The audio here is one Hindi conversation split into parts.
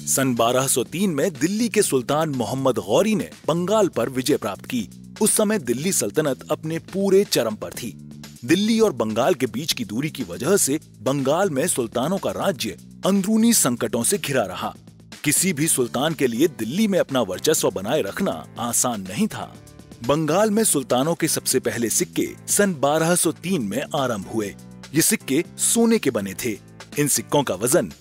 सन 1203 में दिल्ली के सुल्तान मोहम्मद गौरी ने बंगाल पर विजय प्राप्त की। उस समय दिल्ली सल्तनत अपने पूरे चरम पर थी। दिल्ली और बंगाल के बीच की दूरी की वजह से बंगाल में सुल्तानों का राज्य अंदरूनी संकटों से घिरा रहा। किसी भी सुल्तान के लिए दिल्ली में अपना वर्चस्व बनाए रखना आसान नहीं था। बंगाल में सुल्तानों के सबसे पहले सिक्के सन 1203 में आरंभ हुए। ये सिक्के सोने के बने थे। इन सिक्कों का वजन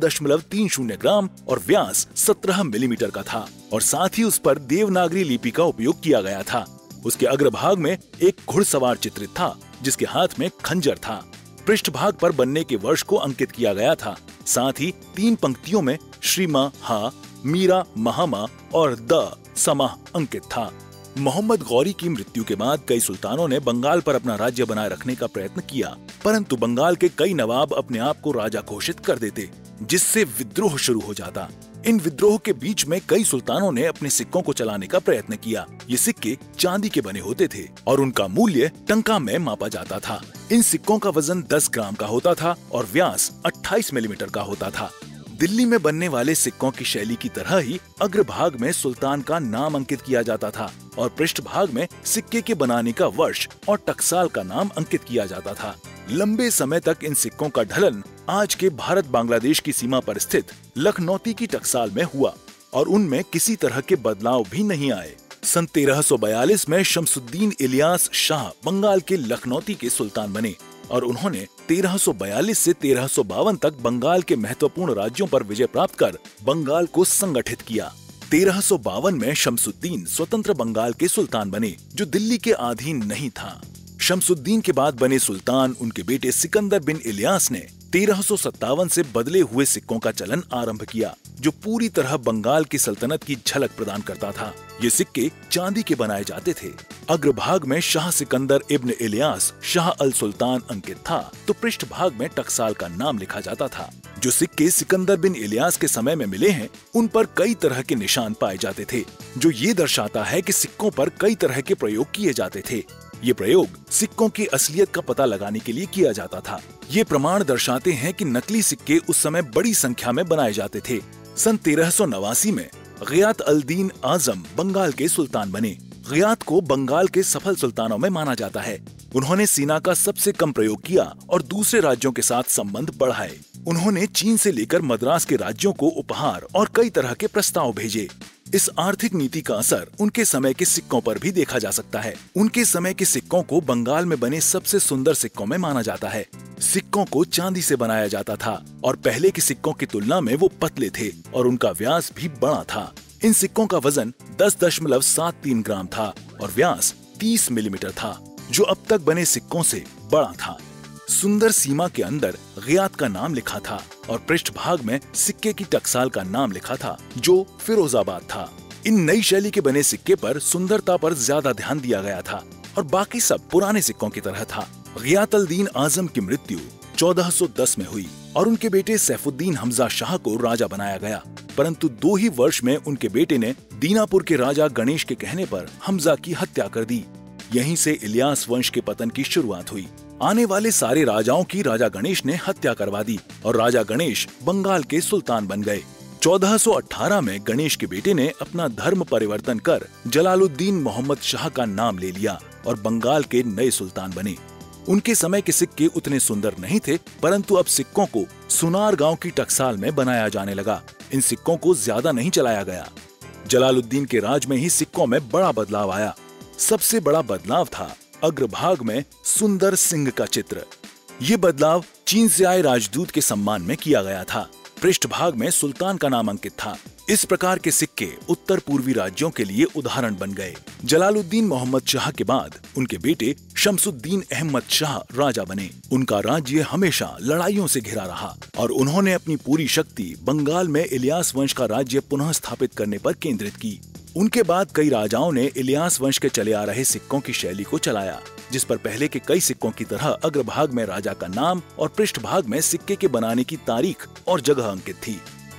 2.30 ग्राम और व्यास 17 मिलीमीटर का था और साथ ही उस पर देवनागरी लिपि का उपयोग किया गया था। उसके अग्रभाग में एक घुड़सवार चित्रित था जिसके हाथ में खंजर था। पृष्ठभाग पर बनने के वर्ष को अंकित किया गया था। साथ ही 3 पंक्तियों में श्रीमा हा, मीरा महामा और द समाह अंकित था। मोहम्मद गौरी की मृत्यु के बाद कई सुल्तानों ने बंगाल पर अपना राज्य बनाए रखने का प्रयत्न किया, परंतु बंगाल के कई नवाब अपने आप को राजा घोषित कर देते, जिससे विद्रोह शुरू हो जाता। इन विद्रोह के बीच में कई सुल्तानों ने अपने सिक्कों को चलाने का प्रयत्न किया। ये सिक्के चांदी के बने होते थे और उनका मूल्य टंका में मापा जाता था। इन सिक्कों का वजन 10 ग्राम का होता था और व्यास 28 मिलीमीटर का होता था। दिल्ली में बनने वाले सिक्कों की शैली की तरह ही अग्रभाग में सुल्तान का नाम अंकित किया जाता था और पृष्ठभाग में सिक्के के बनाने का वर्ष और टकसाल का नाम अंकित किया जाता था। लंबे समय तक इन सिक्कों का ढलन आज के भारत बांग्लादेश की सीमा पर स्थित लखनौती की टकसाल में हुआ और उनमें किसी तरह के बदलाव भी नहीं आए। सन 1342 में शमसुद्दीन इलियास शाह बंगाल के लखनौती के सुल्तान बने और उन्होंने 1342 से 1352 तक बंगाल के महत्वपूर्ण राज्यों पर विजय प्राप्त कर बंगाल को संगठित किया। 1352 में शमसुद्दीन स्वतंत्र बंगाल के सुल्तान बने जो दिल्ली के अधीन नहीं था। शमसुद्दीन के बाद बने सुल्तान उनके बेटे सिकंदर बिन इलियास ने 1357 से बदले हुए सिक्कों का चलन आरंभ किया जो पूरी तरह बंगाल की सल्तनत की झलक प्रदान करता था। ये सिक्के चांदी के बनाए जाते थे। अग्रभाग में शाह सिकंदर इब्न इलियास शाह अल सुल्तान अंकित था तो पृष्ठभाग में टकसाल का नाम लिखा जाता था। जो सिक्के सिकंदर बिन इलियास के समय में मिले हैं उन पर कई तरह के निशान पाए जाते थे जो ये दर्शाता है कि सिक्कों पर कई तरह के प्रयोग किए जाते थे। ये प्रयोग सिक्कों की असलियत का पता लगाने के लिए किया जाता था। ये प्रमाण दर्शाते हैं कि नकली सिक्के उस समय बड़ी संख्या में बनाए जाते थे। सन 1389 में गियात अल दीन आजम बंगाल के सुल्तान बने। गियात को बंगाल के सफल सुल्तानों में माना जाता है। उन्होंने सेना का सबसे कम प्रयोग किया और दूसरे राज्यों के साथ संबंध बढ़ाए। उन्होंने चीन से लेकर मद्रास के राज्यों को उपहार और कई तरह के प्रस्ताव भेजे। इस आर्थिक नीति का असर उनके समय के सिक्कों पर भी देखा जा सकता है। उनके समय के सिक्कों को बंगाल में बने सबसे सुंदर सिक्कों में माना जाता है। सिक्कों को चांदी से बनाया जाता था और पहले के सिक्कों की तुलना में वो पतले थे और उनका व्यास भी बड़ा था। इन सिक्कों का वजन 10.73 ग्राम था और व्यास 30 मिलीमीटर था जो अब तक बने सिक्कों से बड़ा था। सुंदर सीमा के अंदर गियात का नाम लिखा था और पृष्ठभाग में सिक्के की टकसाल का नाम लिखा था जो फिरोजाबाद था। इन नई शैली के बने सिक्के पर सुंदरता पर ज्यादा ध्यान दिया गया था और बाकी सब पुराने सिक्कों की तरह था। गियात अल दीन आजम की मृत्यु 1410 में हुई और उनके बेटे सैफुद्दीन हमजा शाह को राजा बनाया गया, परंतु 2 ही वर्ष में उनके बेटे ने दीनापुर के राजा गणेश के कहने पर हमजा की हत्या कर दी। यहीं से इलियास वंश के पतन की शुरुआत हुई। आने वाले सारे राजाओं की राजा गणेश ने हत्या करवा दी और राजा गणेश बंगाल के सुल्तान बन गए। 1418 में गणेश के बेटे ने अपना धर्म परिवर्तन कर जलालुद्दीन मोहम्मद शाह का नाम ले लिया और बंगाल के नए सुल्तान बने। उनके समय के सिक्के उतने सुंदर नहीं थे, परंतु अब सिक्कों को सुनार गांव की टकसाल में बनाया जाने लगा। इन सिक्कों को ज्यादा नहीं चलाया गया। जलालुद्दीन के राज में ही सिक्कों में बड़ा बदलाव आया। सबसे बड़ा बदलाव था अग्रभाग में सुंदर सिंह का चित्र। ये बदलाव चीन से आए राजदूत के सम्मान में किया गया था। पृष्ठभाग में सुल्तान का नाम अंकित था। इस प्रकार के सिक्के उत्तर पूर्वी राज्यों के लिए उदाहरण बन गए। जलालुद्दीन मोहम्मद शाह के बाद उनके बेटे शमसुद्दीन अहमद शाह राजा बने। उनका राज्य हमेशा लड़ाइयों से घिरा रहा और उन्होंने अपनी पूरी शक्ति बंगाल में इलियास वंश का राज्य पुनः स्थापित करने पर केंद्रित की। उनके बाद कई राजाओं ने इलियास वंश के चले आ रहे सिक्कों की शैली को चलाया, जिस पर पहले के कई सिक्कों की तरह अग्रभाग में राजा का नाम और पृष्ठभाग में सिक्के के बनाने की तारीख और जगह अंकित थी।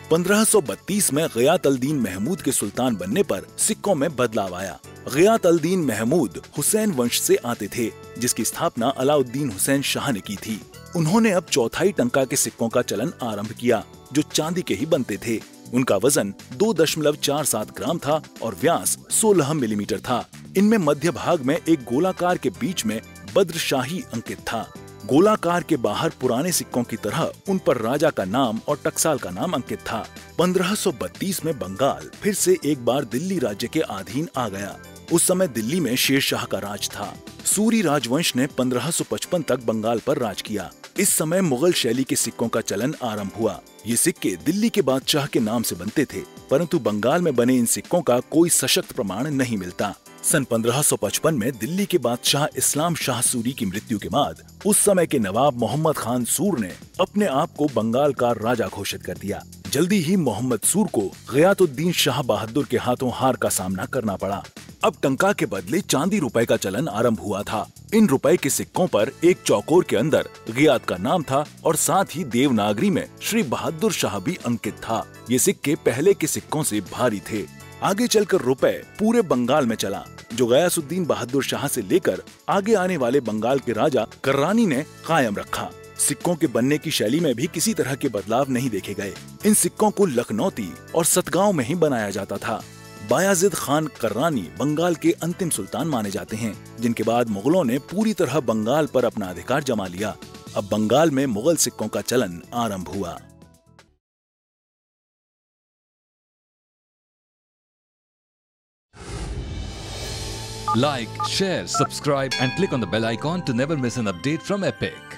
1532 में गियात अल दीन महमूद के सुल्तान बनने पर सिक्कों में बदलाव आया। गियात अल दीन महमूद हुसैन वंश से आते थे, जिसकी स्थापना अलाउद्दीन हुसैन शाह ने की थी। उन्होंने अब चौथाई टंका के सिक्कों का चलन आरंभ किया, जो चांदी के ही बनते थे। उनका वजन 2.47 ग्राम था और व्यास 16 मिलीमीटर था। इनमें मध्य भाग में एक गोलाकार के बीच में बद्रशाही अंकित था। गोलाकार के बाहर पुराने सिक्कों की तरह उन पर राजा का नाम और टकसाल का नाम अंकित था। 1532 में बंगाल फिर से एक बार दिल्ली राज्य के अधीन आ गया। उस समय दिल्ली में शेर शाह का राज था। सूरी राजवंश ने 1555 तक बंगाल पर राज किया। इस समय मुगल शैली के सिक्कों का चलन आरंभ हुआ। ये सिक्के दिल्ली के बादशाह के नाम से बनते थे, परंतु बंगाल में बने इन सिक्कों का कोई सशक्त प्रमाण नहीं मिलता। सन 1555 में दिल्ली के बादशाह इस्लाम शाह सूरी की मृत्यु के बाद उस समय के नवाब मोहम्मद खान सूर ने अपने आप को बंगाल का राजा घोषित कर दिया। जल्दी ही मोहम्मद सूर को गियातुद्दीन शाह बहादुर के हाथों हार का सामना करना पड़ा। अब टंका के बदले चांदी रुपए का चलन आरंभ हुआ था। इन रुपए के सिक्कों पर एक चौकोर के अंदर गियात का नाम था और साथ ही देवनागरी में श्री बहादुर शाह भी अंकित था। ये सिक्के पहले के सिक्कों से भारी थे। आगे चलकर रुपए पूरे बंगाल में चला, जो गयासुद्दीन बहादुर शाह से लेकर आगे आने वाले बंगाल के राजा कर्रानी ने कायम रखा। सिक्कों के बनने की शैली में भी किसी तरह के बदलाव नहीं देखे गए। इन सिक्कों को लखनौती और सतगांव में ही बनाया जाता था। बायाजिद खान कर्रानी बंगाल के अंतिम सुल्तान माने जाते हैं, जिनके बाद मुगलों ने पूरी तरह बंगाल पर अपना अधिकार जमा लिया। अब बंगाल में मुगल सिक्कों का चलन आरंभ हुआ। Like, share, subscribe and click on the bell icon to never miss an update from Epic.